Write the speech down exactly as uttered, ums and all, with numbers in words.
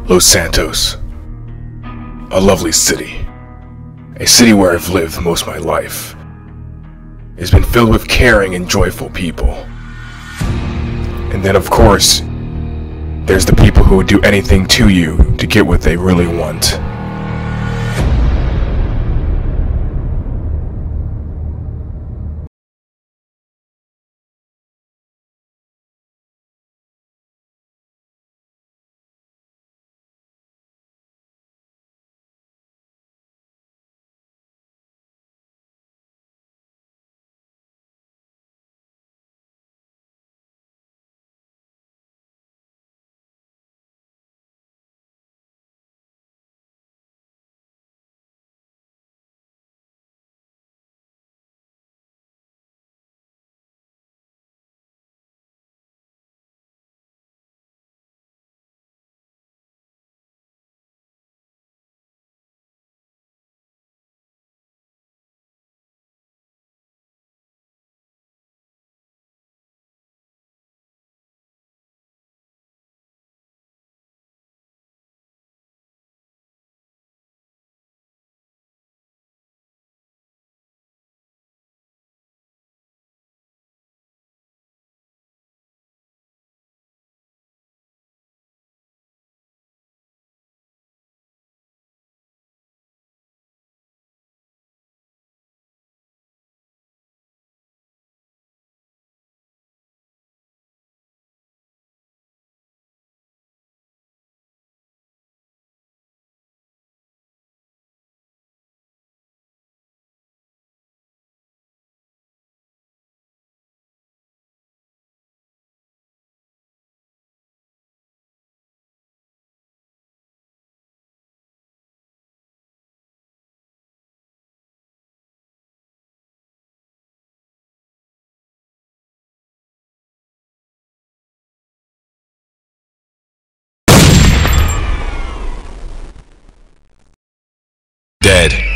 Los Santos. A lovely city. A city where I've lived most of my life. It's been filled with caring and joyful people. And then of course, there's the people who would do anything to you to get what they really want. Dead.